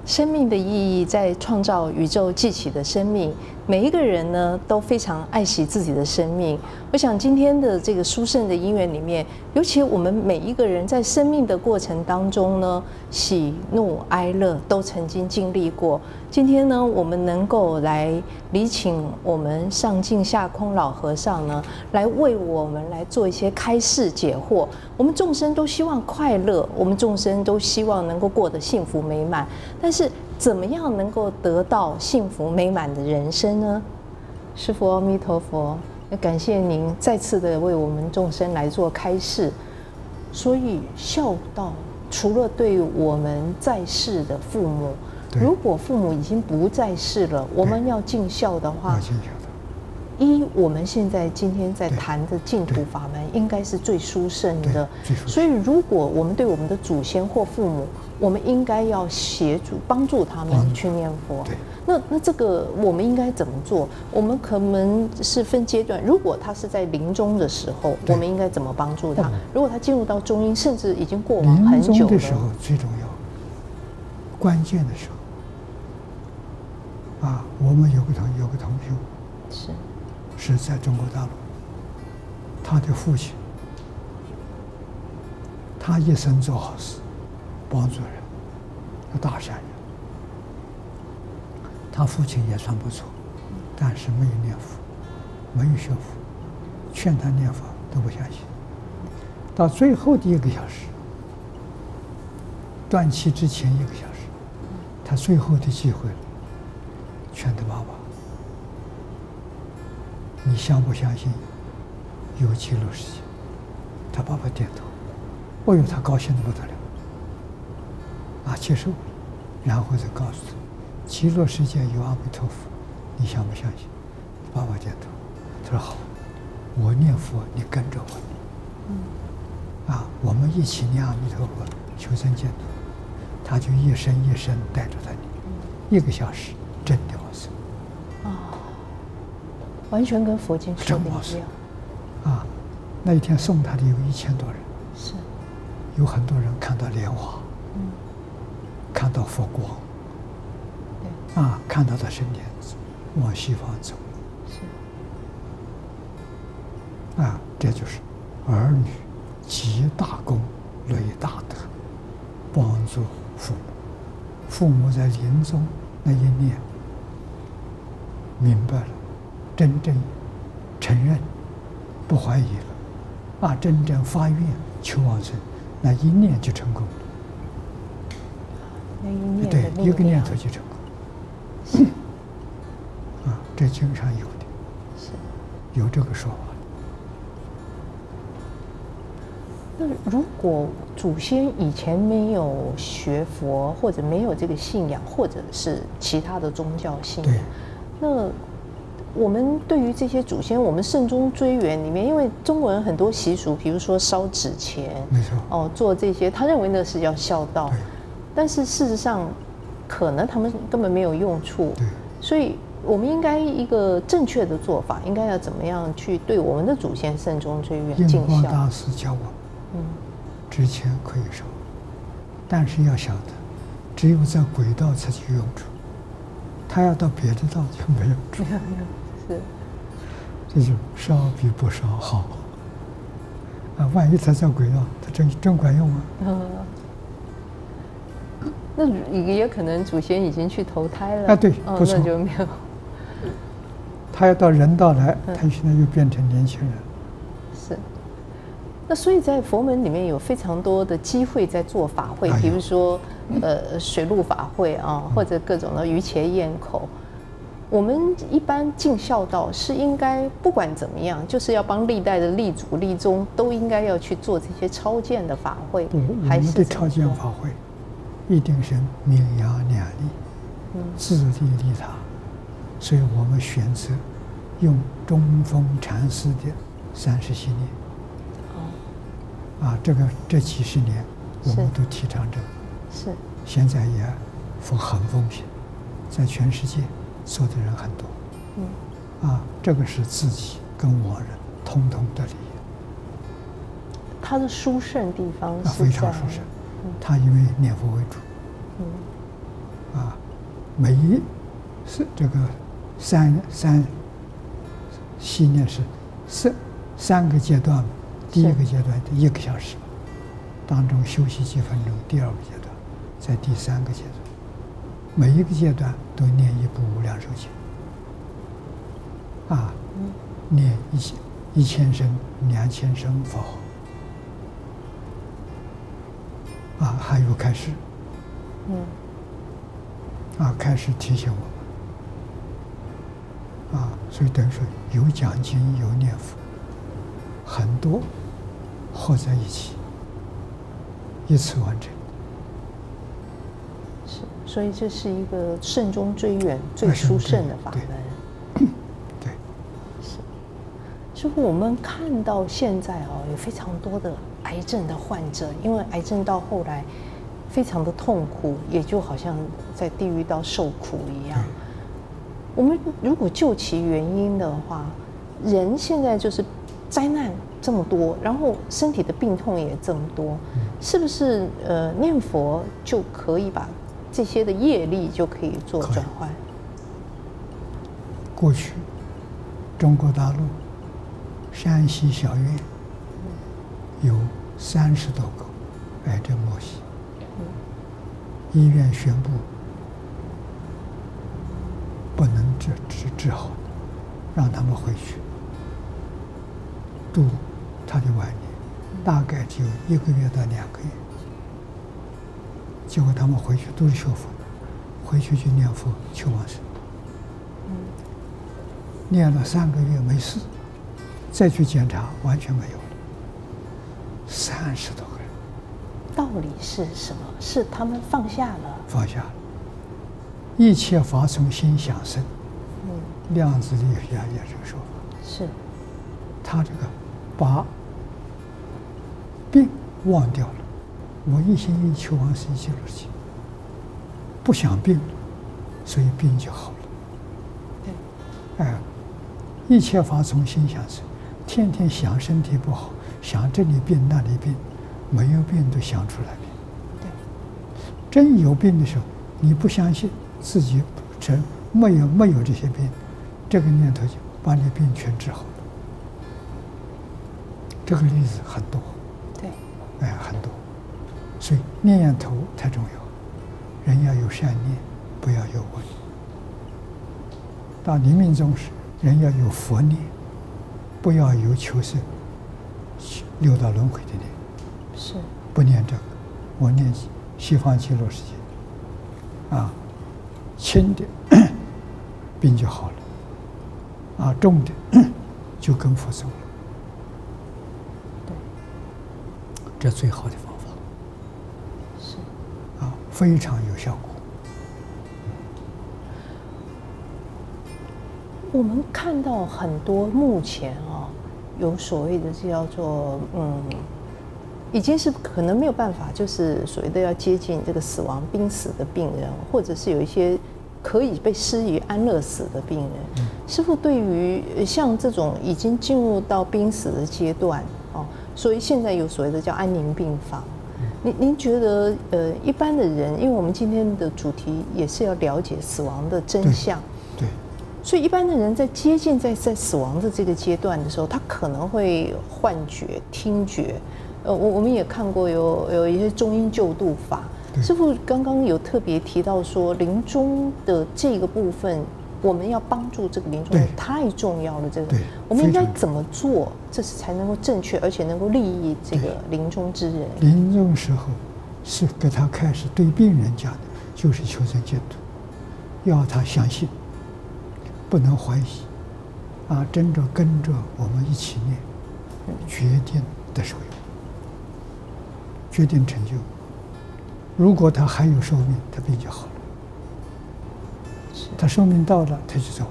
生命的意义在创造宇宙记起的生命，每一个人呢都非常爱惜自己的生命。我想今天的这个殊胜的因缘里面，尤其我们每一个人在生命的过程当中呢，喜怒哀乐都曾经经历过。今天呢，我们能够来礼请我们上净下空老和尚呢，来为我们来做一些开示解惑。我们众生都希望快乐，我们众生都希望能够过得幸福美满，但是怎么样能够得到幸福美满的人生呢？师父阿弥陀佛，感谢您再次的为我们众生来做开示。所以孝道除了对我们在世的父母，如果父母已经不在世了，我们要尽孝的话，依我们现在今天在谈的净土法门，应该是最殊胜的。所以，如果我们对我们的祖先或父母，我们应该要协助帮助他们去念佛。那这个我们应该怎么做？我们可能是分阶段。如果他是在临终的时候，我们应该怎么帮助他？如果他进入到中阴，甚至已经过往很久了， 临终的时候最重要，关键的时候啊，我们有个同学是在中国大陆，他的父亲，他一生做好事，帮助人，大善人。他父亲也算不错，但是没有念佛，没有学佛，劝他念佛都不相信。到最后的1个小时，断气之前1个小时，他最后的机会了，劝他爸爸，你相不相信有极乐世界？他爸爸点头，哦呦，他高兴得不得了，接受了，然后再告诉他，极乐世界有阿弥陀佛，你相不相信？爸爸点头，他说好，我念佛，你跟着我。我们一起念阿弥陀佛，求生净土。他就一生一生带着他念，1个小时真的往生。 完全跟佛经说的一样。 那一天送他的有1000多人， 是， 有很多人看到莲花，看到佛光，看到他升天往西方走，这就是儿女积大功累大德，帮助父母。父母在临终那一念明白了，真正承认，不怀疑了，真正发愿求往生，那一念就成功了。 那一念对，1个念头就成功。这经上有的，有这个说法。 那如果祖先以前没有学佛，或者没有这个信仰，或者是其他的宗教信仰，那我们对于这些祖先，我们慎终追远里面，因为中国人很多习俗，比如说烧纸钱， 没错， 做这些，他认为那是要孝道，但是事实上，可能他们根本没有用处。所以我们应该一个正确的做法，应该要怎么样去对我们的祖先慎终追远、尽孝？ 印光大师教我，之前可以烧，但是要晓得，只有在轨道才有用处，他要到别的道就没有用处。 是， 这就烧比不烧好。万一他在轨道，他真管用吗？ 那也可能祖先已经去投胎了。 对，不错， 那就没有。 他要到人道来，他现在又变成年轻人。 是。那所以在佛门里面有非常多的机会在做法会，比如说水陆法会或者各种的鱼茄宴口。我们一般尽孝道是应该不管怎么样，就是要帮历代的历祖历宗都应该要去做这些超荐的法会。 我们的超荐法会一定是名扬两利，自利利他，所以我们选择用中峰禅师的30系列。这几十年我们都提倡这个， 是， 现在也很风行，在全世界做的人很多。这个是自己跟我人通通的利益。 它的殊胜地方是非常殊胜，它因为念佛为主， 每一是这个系列是三个阶段，第一个阶段的1个小时，当中休息几分钟；第二个阶段，在第3个阶段，每一个阶段都念一部无量寿经。念1000声、2000声佛号。还有开始，开始提醒我们，所以等于说有讲经有念佛，很多合在一起，一次完成。 是，所以这是一个慎终追远、最殊胜的法门。 对， 是。师父，我们看到现在有非常多的癌症的患者，因为癌症到后来非常的痛苦，也就好像在地狱道受苦一样。我们如果究其原因的话，人现在就是灾难这么多，然后身体的病痛也这么多，是不是念佛就可以把这些的业力就可以做转换？ 过去中国大陆山西小院有30多个癌症末期，医院宣布不能治好，让他们回去度他的晚年，大概只有1个月到2个月。结果他们回去都是学佛的，回去就念佛求往生，念了3个月没事，再去检查完全没有了。30多个人。 道理是什么？是他们放下了。 放下了。一切法从心想生。量子力学家也这个说法。 是。 他这个把病忘掉了，我一心一意求往生极乐世界，不想病了，所以病就好了。 对。 一切法从心想生，天天想身体不好，想这里病那里病，没有病都想出来病。 对。 真有病的时候，你不相信自己没有这些病，这个念头就把你病全治好了。这个例子很多。 对。 很多。所以念头太重要，人要有善念，不要有恶念。到临命终时，人要有佛念，不要有求生六道轮回的念。 是。 不念这个，我念西方极乐世界，轻的病就好了，重的就跟佛走了。 对。 这最好的方法。 是。 非常有效果。 我们看到很多目前有所谓的这叫做已经是可能没有办法，就是所谓的要接近这个死亡濒死的病人，或者是有一些可以被施予安乐死的病人。师父对于像这种已经进入到濒死的阶段所以现在有所谓的叫安宁病房。您觉得一般的人，因为我们今天的主题也是要了解死亡的真相。 对。 所以一般的人在接近在死亡的这个阶段的时候，他可能会幻觉、听觉。我们也看过有一些中阴救度法。师父刚刚有特别提到说，临终的这个部分，我们要帮助这个临终太重要了。这个我们应该怎么做，这是才能够正确，而且能够利益这个临终之人？ 临终时候是给他开始对病人讲的，就是求生净土，要他相信。不能怀疑，真着跟着我们一起念，决定的受用，决定成就。如果他还有寿命，他病就好了；他寿命到了，他就走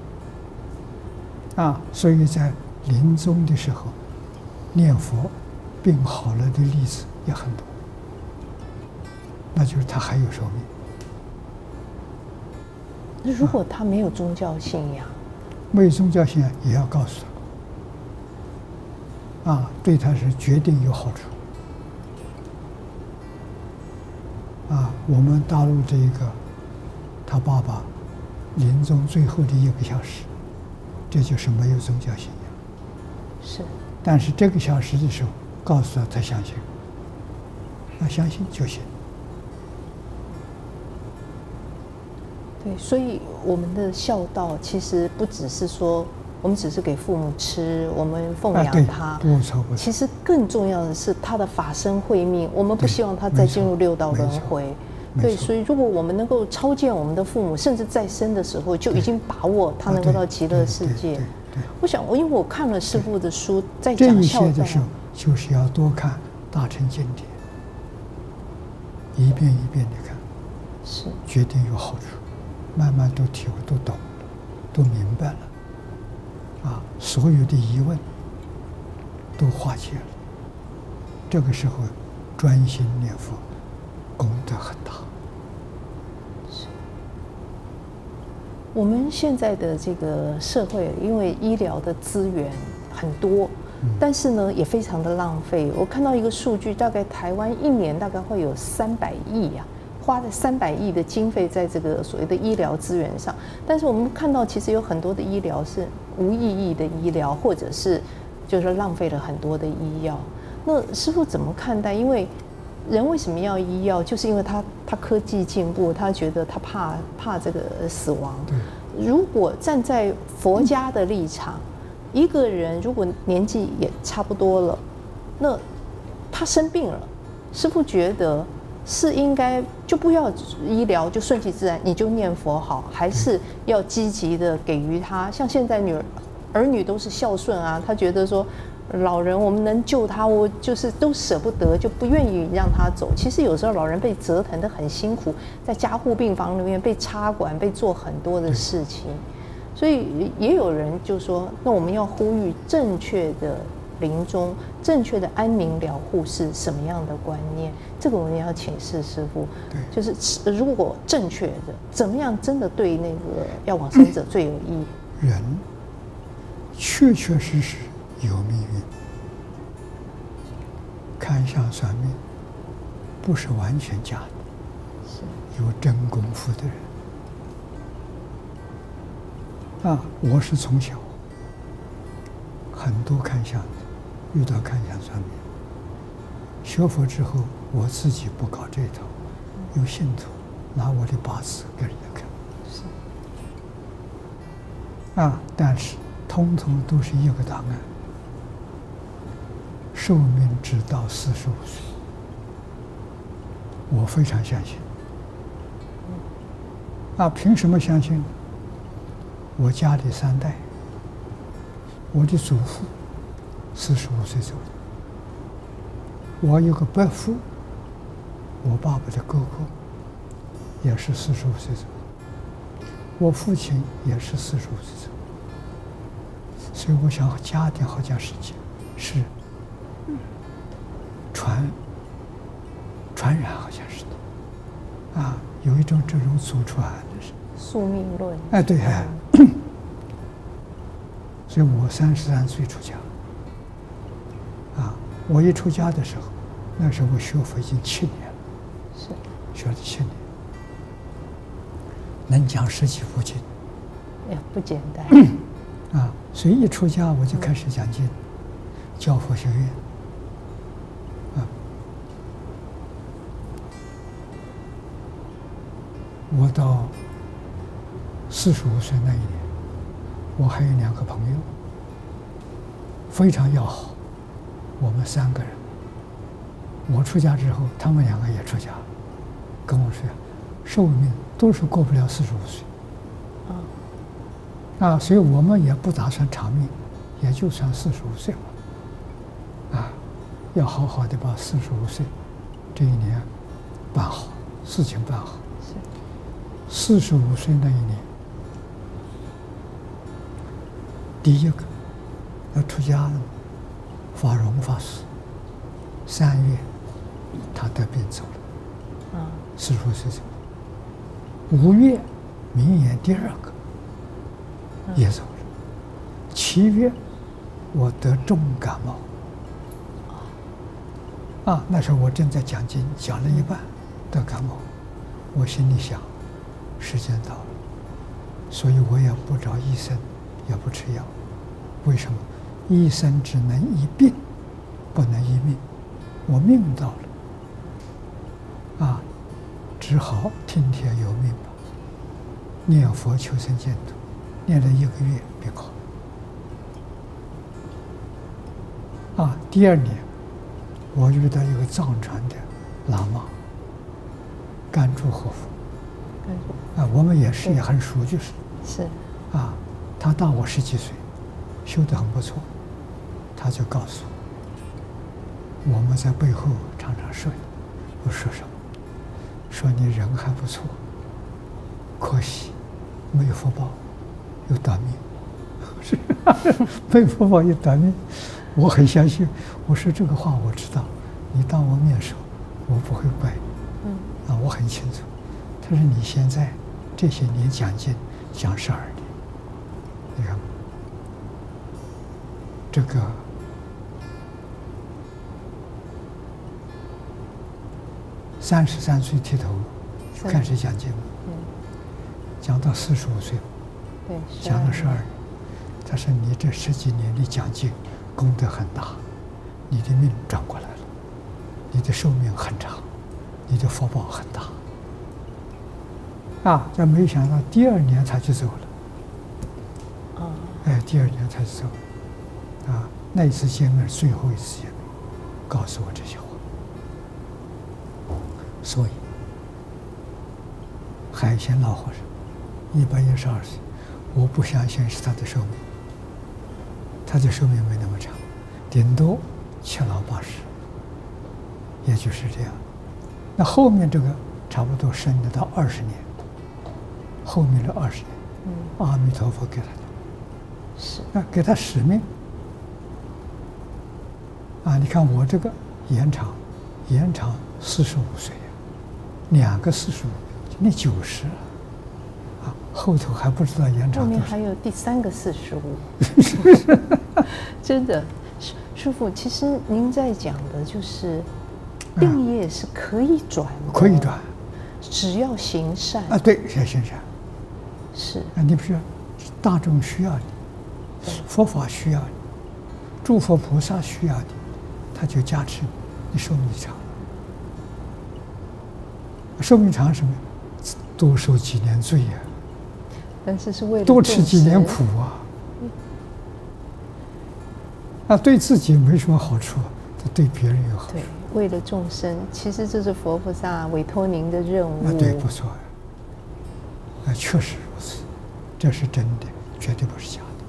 了。所以在临终的时候念佛，病好了的例子也很多，那就是他还有寿命。 那如果他没有宗教信仰， 没有宗教信仰也要告诉他，对他是决定有好处。我们大陆这一个， 他爸爸临终最后的1个小时，这就是没有宗教信仰。 是。 但是这个小时的时候，告诉他相信，那相信就行。 对，所以我们的孝道其实不只是说我们只是给父母吃，我们奉养他， 不错。 其实更重要的是他的法身慧命，我们不希望他再进入6道轮回。对，所以如果我们能够超见我们的父母，甚至在生的时候就已经把握他能够到极乐世界。我想，因为我看了师父的书，在讲孝道的时候，就是要多看大乘经典，一遍一遍的看， 是决定有好处，慢慢都体会、都懂了、都明白了。所有的疑问都化解了。这个时候专心念佛，功德很大。 我们现在的这个社会，因为医疗的资源很多，但是呢也非常的浪费。我看到一个数据，大概台湾1年大概会有300亿呀，花了300亿的经费在这个所谓的医疗资源上。但是我们看到，其实有很多的医疗是无意义的医疗，或者是就是浪费了很多的医药。那师父怎么看待？因为人为什么要医药？就是因为他科技进步，他觉得他怕这个死亡。如果站在佛家的立场，一个人如果年纪也差不多了，那他生病了，师父觉得是应该就不要医疗，就顺其自然，你就念佛好，还是要积极的给予他？像现在儿女都是孝顺啊，他觉得说老人我们能救他，我就是都舍不得，就不愿意让他走。其实有时候老人被折腾得很辛苦，在加护病房里面被插管，被做很多的事情。所以也有人就说，那我们要呼吁正确的临终、正确的安宁疗护是什么样的观念？这个我们要请示师父。就是如果正确的，怎么样真的对那个要往生者最有益？ 人确确实实有命运，看相算命不是完全假的，有真功夫的人。我是从小很多看相的，遇到看相算命。学佛之后，我自己不搞这一套，有信徒拿我的八字给人家看。但是通通都是一个答案。寿命只到45岁，我非常相信。凭什么相信？我家里3代，我的祖父45岁走的，我有个伯父，我爸爸的哥哥也是45岁走的，我父亲也是45岁走的，所以我想家庭好像是传染，好像是的，有一种这种祖传的是宿命论。 对，所以我33岁出家。我一出家的时候，那时候我学佛已经7年了，学了7年，能讲10几部经， 不简单。 所以一出家我就开始讲经，教佛学院。我到45岁那一年，我还有2个朋友，非常要好，我们3个人。我出家之后，他们2个也出家，跟我说，寿命都是过不了45岁。所以我们也不打算长命，也就算45岁嘛。要好好的把45岁这一年办好，事情办好。45岁那一年，第一个要出家了，法荣法师3月他得病走了，45岁走了。5月明年第2个也走了。7月我得重感冒，那时候我正在讲经，讲了一半得感冒，我心里想， 时间到了，所以我也不找医生，也不吃药。为什么？医生只能医病，不能医命。我命到了，只好听天由命吧。念佛求生净土，念了1个月，病好。第2年，我遇到一个藏传的喇嘛，甘珠活佛。我们也很熟，就是他大我10几岁，修得很不错。他就告诉我们在背后常常说你，我说什么？说你人还不错，可惜没有福报，有短命。没有福报有短命，我很相信。我说这个话我知道，你当我面说，我不会怪你。我很清楚。他说你现在这些年讲经讲12年，你看这个33岁剃头开始讲经，讲到45岁，讲了12年。他说你这10几年的讲经功德很大，你的命转过来了，你的寿命很长，你的福报很大。但没想到第2年他就走了。第2年他就走了。那一次见面，最后一次见面，告诉我这些话。所以，海贤老和尚112岁，我不相信是他的寿命。他的寿命没那么长，顶多7老80，也就是这样。那后面这个差不多生了到20年，后面的20年，阿弥陀佛给他的，给他使命。你看我这个延长45岁呀，2个45，那90了，后头还不知道延长多少。 后面还有第3个45，真的，师父，其实您在讲的就是病业是可以转的， 可以转， 只要行善对，要行善。 是， 你不是大众需要你，佛法需要你，诸佛菩萨需要你，他就加持你寿命长。寿命长什么？多受几年罪呀， 但是是为了多吃几年苦对自己没什么好处，对别人有好处。 对，为了众生，其实这是佛菩萨委托您的任务。 对，不错。确实如此，这是真的，绝对不是假的。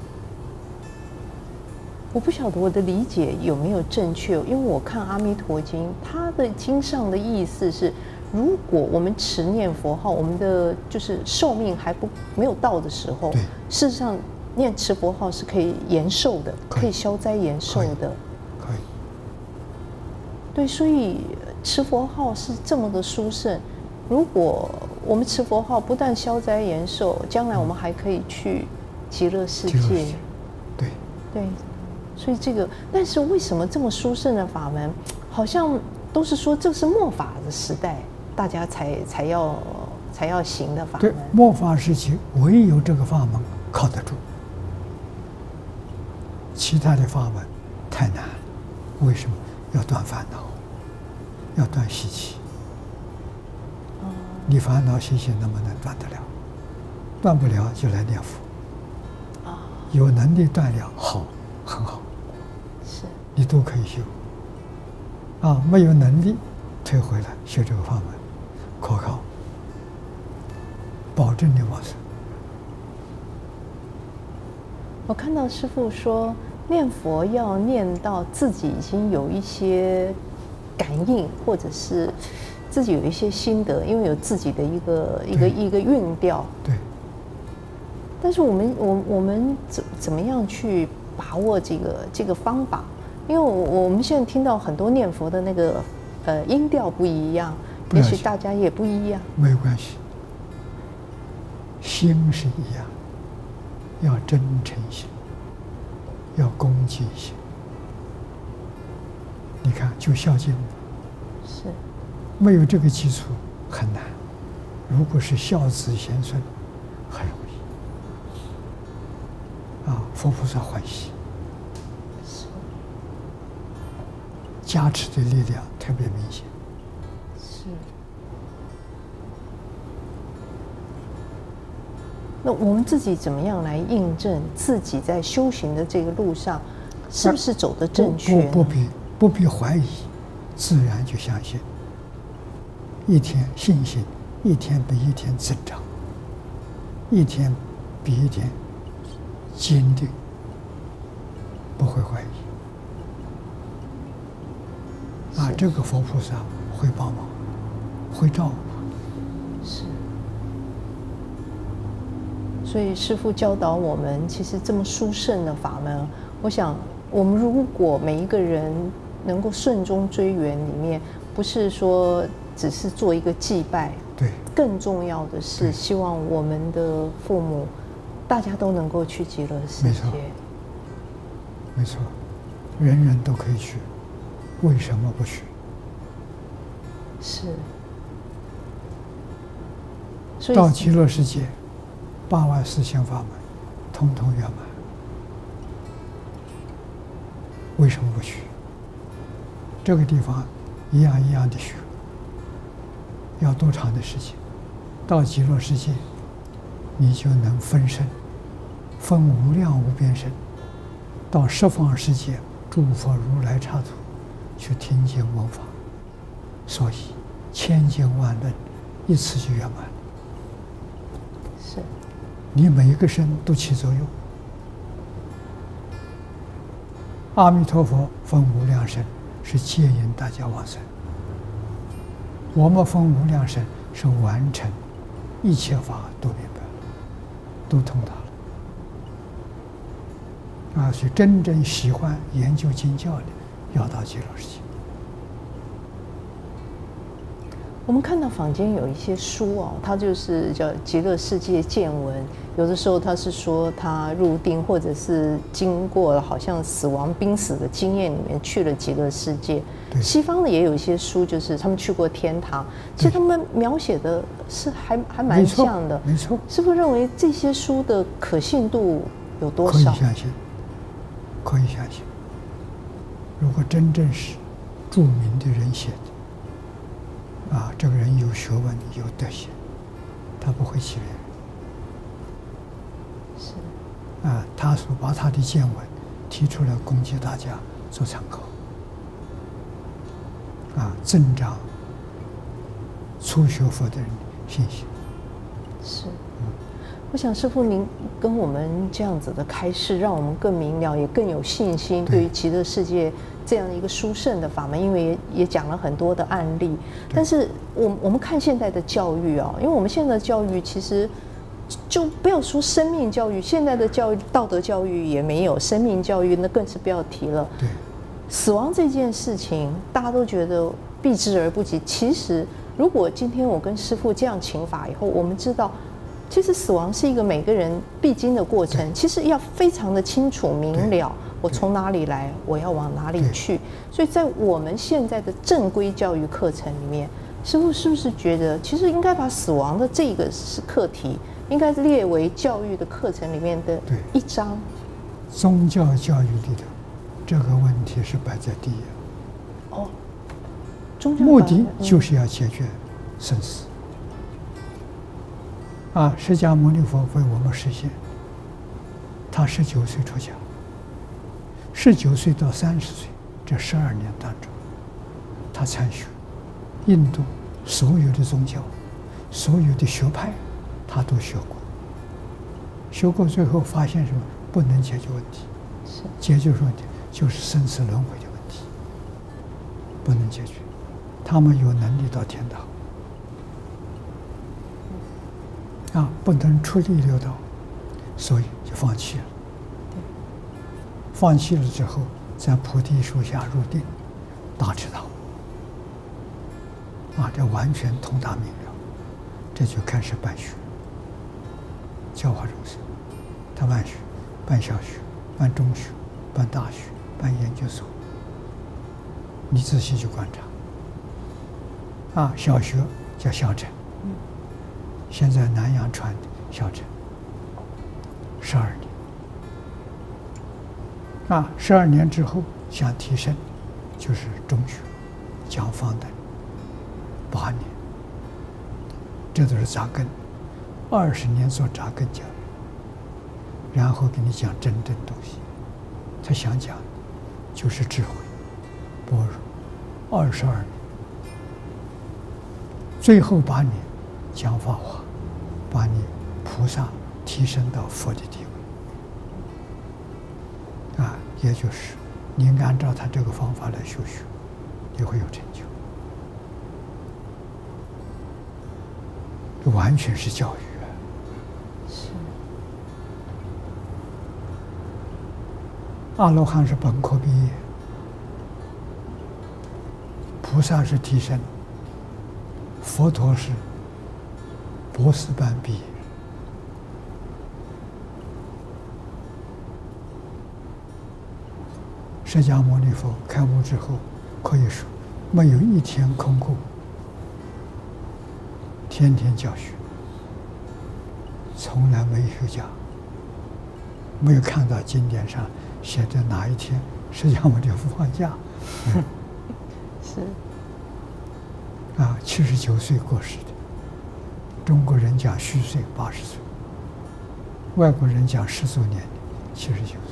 我不晓得我的理解有没有正确，因为我看《阿弥陀经》，它的经上的意思是，如果我们持念佛号，我们的就是寿命还没有到的时候，事实上念持佛号是可以延寿的，可以消灾延寿的。 可以。 对，所以持佛号是这么的殊胜。如果我们持佛号不但消灾延寿，将来我们还可以去极乐世界。对，所以这个，但是为什么这么殊胜的法门，好像都是说这是末法的时代，大家才要行的法门？对， 末法时期唯有这个法门靠得住，其他的法门太难了。为什么？要断烦恼，要断习气。你烦恼习气能不能断得了？断不了就来念佛。有能力断了，好，很好。 是。 你都可以修。没有能力，退回来修这个法门，可靠，保证你往生。 我看到师父说，念佛要念到自己已经有一些感应，或者是自己有一些心得，因为有自己的一个韵调。 对。 但是我们怎么样去把握这个方法？因为我们现在听到很多念佛的那个音调不一样，也许大家也不一样。 没有关系，心是一样，要真诚心，要恭敬心。你看，就孝敬， 是， 没有这个基础很难。 如果是孝子贤孙，很容易啊，佛菩萨欢喜，加持的力量特别明显。 是。那我们自己怎么样来印证自己在修行的这个路上，是不是走得正确？ 不必怀疑，自然就相信。一天信心一天比一天增长，一天比一天坚定，不会怀疑。啊，这个佛菩萨会帮忙，会照顾。 是。所以师父教导我们，其实这么殊胜的法门，我想我们如果每一个人能够顺中追源，里面不是说只是做一个祭拜， 对， 更重要的是希望我们的父母大家都能够去极乐世界。 没错，没错，人人都可以去，为什么不去？ 是。所以到极乐世界，8万4千法门，通通圆满。为什么不去？这个地方一样一样的学，要多长的时间？到极乐世界，你就能分身，分无量无边身，到十方世界诸佛如来刹土去听经闻法，所以千经万论一次就圆满。 是， 你每一个身都起作用。阿弥陀佛分无量身是接引大家往生，我们分无量身是完成一切法都明白了，都通达了。啊，所以真正喜欢研究经教的，要到极乐世界。 我们看到坊间有一些书哦，它就是叫《极乐世界见闻》，有的时候他是说他入定，或者是经过好像死亡濒死的经验里面去了极乐世界。西方的也有一些书，就是他们去过天堂，其实他们描写的是还蛮像的。 没错。 师父认为这些书的可信度有多少？ 可以相信，可以相信。如果真正是著名的人写的。啊，这个人有学问有德行，他不会欺骗人。 是。 啊，他所把他的见闻提出来供给大家做参考。啊，增长初学佛的人的信心。 是。我想师父您跟我们这样子的开示，让我们更明了，也更有信心，对于极乐世界这样一个殊胜的法门，因为也讲了很多的案例。但是我们看现在的教育啊，因为我们现在的教育其实就不要说生命教育，现在的教育道德教育也没有，生命教育那更是不要提了。 对， 死亡这件事情大家都觉得避之而不及。其实如果今天我跟师父这样请法以后，我们知道其实死亡是一个每个人必经的过程，其实要非常的清楚明了，我从哪里来，我要往哪里去。所以在我们现在的正规教育课程里面，师父是不是觉得其实应该把死亡的这个课题应该列为教育的课程里面的一章？ 宗教教育里头这个问题是摆在第一。 哦，宗教目的就是要解决生死。啊，释迦牟尼佛为我们实现。他19岁出家，19岁到30岁这12年当中，他参学印度所有的宗教、所有的学派，他都学过。学过最后发现什么？不能解决问题。解决问题就是生死轮回的问题，不能解决。他们有能力到天堂。啊，不能出离六道，所以就放弃了。放弃了之后，在菩提树下入定，大彻大悟。啊，这完全通达明了，这就开始办学，教化众生。他办学，办小学，办中学，办大学，办研究所。你仔细去观察。啊，小学叫小乘。 现在南阳传的小乘12年。12年之后想提升，就是中学讲方等8年，这都是扎根，20年做扎根教育，然后给你讲真正东西。他想讲就是智慧、般若，22年，最后8年讲法华，把你菩萨提升到佛的地位。也就是你按照他这个方法来修学，你会有成就。这完全是教育。 是。 阿罗汉是本科毕业，菩萨是提升，佛陀是博士班毕业。释迦牟尼佛开悟之后，可以说没有一天空过，天天教学，从来没有休假。没有看到经典上写的哪一天释迦牟尼佛放假。 是。 79岁过世的。中国人讲虚岁80岁，外国人讲世俗年龄79岁。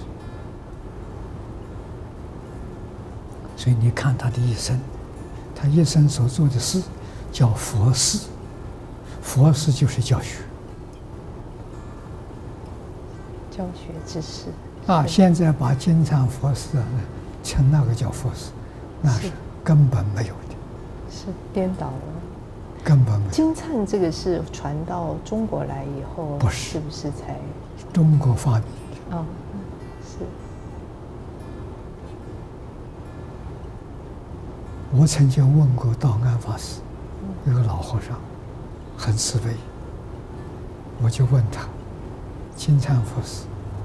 所以你看他的一生，他一生所做的事叫佛事，佛事就是教学， 教学之事。 现在把金忏佛事称那个叫佛事，那是根本没有的， 是颠倒了， 根本没有。 金忏这个是传到中国来以后， 不是， 是不是才中国发明的？ 是。 我曾经问过道安法师，一个老和尚，很慈悲。我就问他，金忏佛事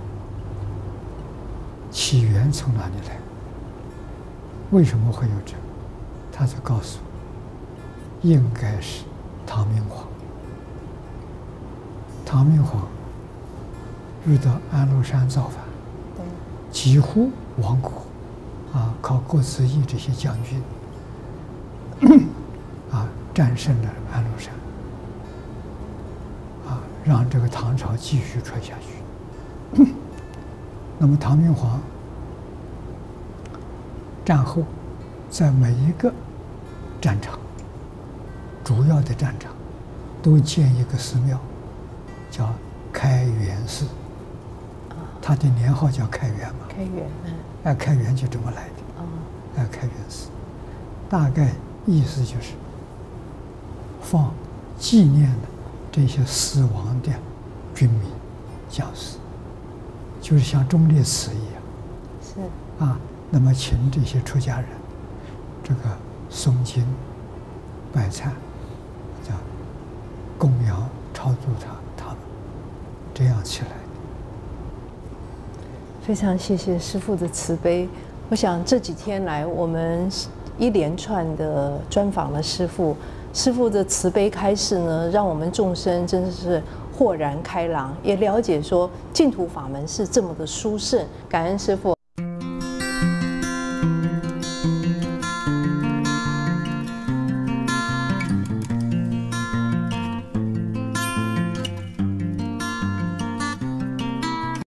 起源从哪里来？为什么会有这？他就告诉我，应该是唐明皇。唐明皇遇到安禄山造反，几乎亡国，靠郭子仪这些将军。战胜了安禄山，让这个唐朝继续传下去。那么唐明皇战后，在每一个战场，主要的战场，都建一个寺庙，叫开元寺。他的年号叫开元嘛？ 开元， 开元就这么来的。开元寺，大概意思就是放纪念的这些死亡的军民将士，就是像忠烈祠一样。 是。 那么请这些出家人，这个诵经、拜忏，叫供养、超度他们，这样起来的。 非常谢谢师父的慈悲。我想这几天来，我们一连串的专访了师父，师父的慈悲开示呢，让我们众生真的是豁然开朗，也了解说净土法门是这么的殊胜。感恩师父。